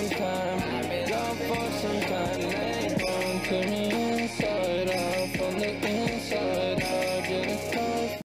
some time. I've been gone for some time. Now you're going to me.